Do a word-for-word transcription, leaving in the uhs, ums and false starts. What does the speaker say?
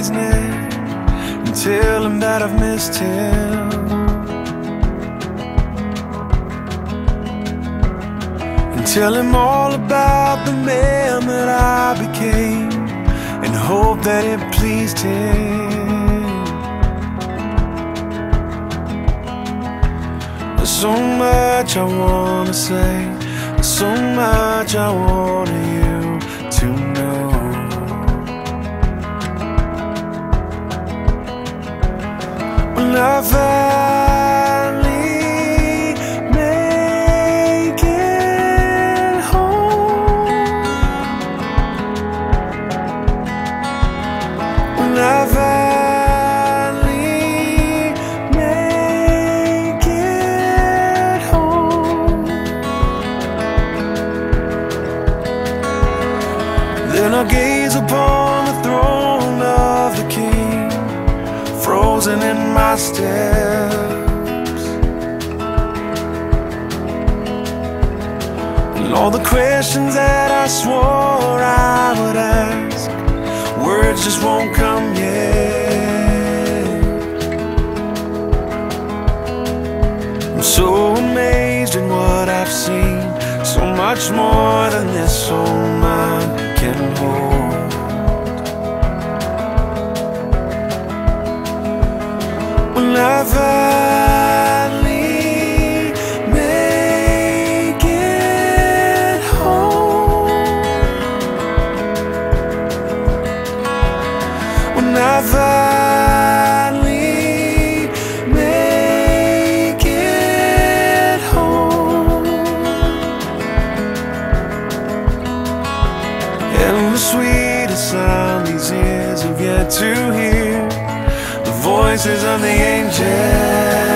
his neck and tell him that I've missed him, and tell him all about the man that I became, and hope that it pleased him. There's so much I wanna say, there's so much I want you to know. When I finally make it home, when I finally make it home, then I'll gaze upon the throne of the King, frozen in my steps, and all the questions that I swore I would ask, words just won't come yet. I'm so amazed at what I've seen, so much more than this old mind can hold. When I finally make it home, when I finally make it home, and the sweetest sound these ears have yet to hear, the voices of the angels.